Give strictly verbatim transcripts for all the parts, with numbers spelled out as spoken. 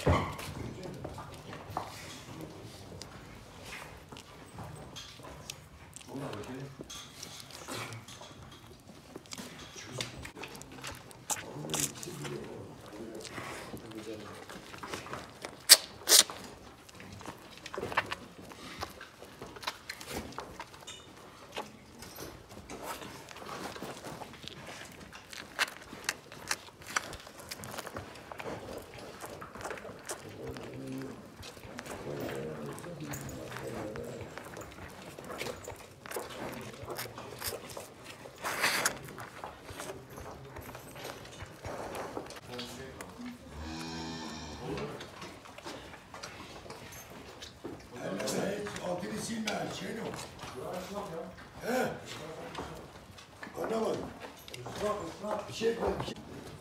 Silme şey ne o? He? Anlamadım. Bir şey koy, bir şey.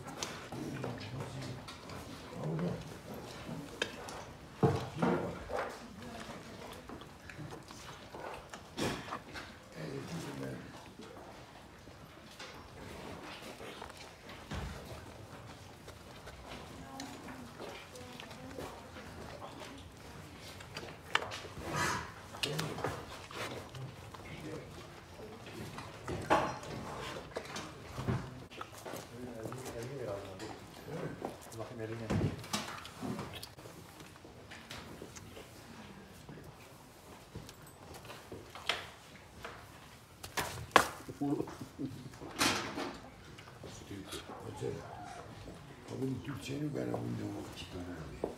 Abim Türkçe'ni ben abimde o iki tane alayım.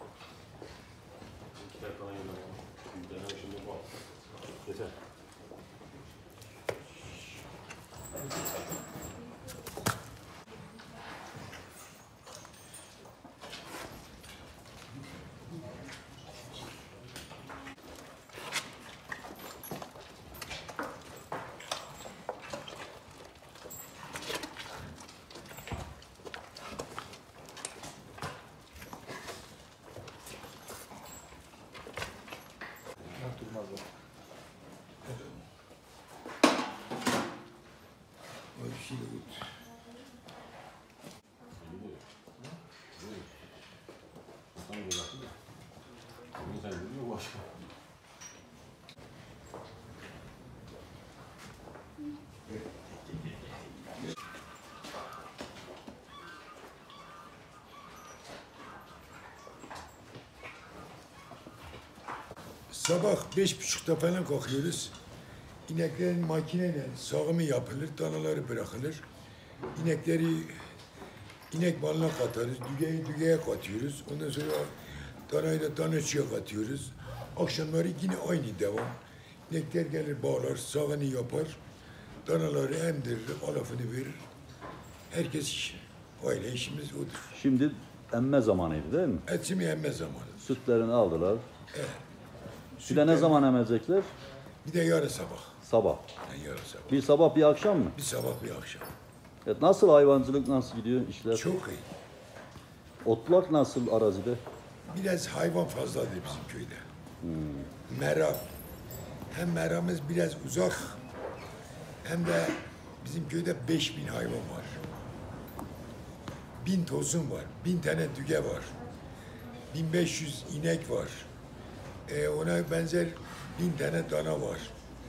İki tane falan yedim. Bir tane şimdi bu. Yeter. Sabah beş buçukta falan kalkıyoruz. İneklerin makineyle sağımı yapılır, danaları bırakılır. İnekleri inek balına katarız, dügeyi dügeye katıyoruz. Ondan sonra danayı da danışıya katıyoruz. Akşamları yine aynı devam. İnekler gelir bağlar, sağını yapar. Danaları emdirir, alafını verir. Herkes iş. Aile işimiz odur. Şimdi emme zamanıydı değil mi? Etimi emme zamanı. Sütlerini aldılar. Evet. Bir de ne zaman emecekler? Bir de yarın sabah. Sabah. Yani yarın sabah. Bir sabah bir akşam mı? Bir sabah bir akşam. Evet, nasıl hayvancılık nasıl gidiyor işler? Çok iyi. Otlak nasıl arazide? Biraz hayvan fazladır bizim köyde. Hmm. Meram. Hem meramız biraz uzak hem de bizim köyde beş bin hayvan var. Bin tosun var, bin tane düge var. Bin beş yüz inek var. Ee, ona benzer bin tane dana var.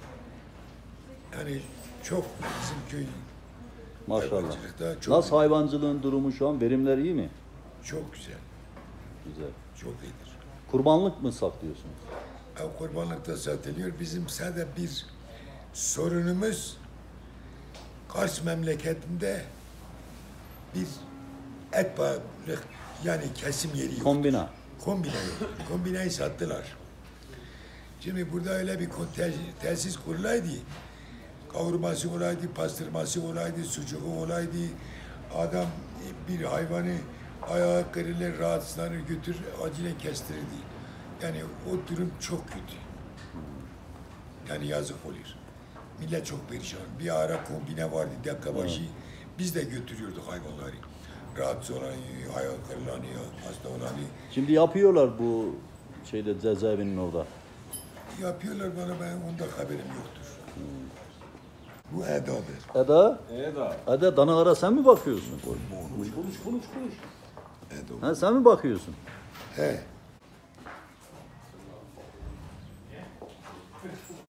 Yani çok bizim köy Maşallah. hayvancılıkta çok Nasıl iyi. hayvancılığın durumu şu an? Verimler iyi mi? Çok güzel, Güzel. çok iyidir. Kurbanlık mı saklıyorsunuz? Ev kurbanlıkta satılıyor. Bizim sadece bir sorunumuz Kars memleketinde bir et balık yani kesim yeri yok. Kombina. Kombine yok. Kombineyi sattılar. Şimdi burada öyle bir te tesis kurulaydı. Kavurması olaydı, pastırması olaydı, sucuğu olaydı. Adam bir hayvanı ayağı kırılır, rahatsızlanır, götür, acilen kestirirdi. Yani o durum çok kötü. Yani yazık oluyor. Millet çok perişan. Bir ara kombine vardı dakika başı. Biz de götürüyorduk hayvanları. Rahatsız olanı, ayağı kırılanı, hasta olanı. Şimdi yapıyorlar bu şeyde cezaevinin orada. Yapıyorlar bana, ben ondan haberim yoktur. Bu Eda'dır. Eda? Eda. Eda, danalara sen mi bakıyorsun? Konuş konuş konuş. Eda. Ha, sen mi bakıyorsun? He.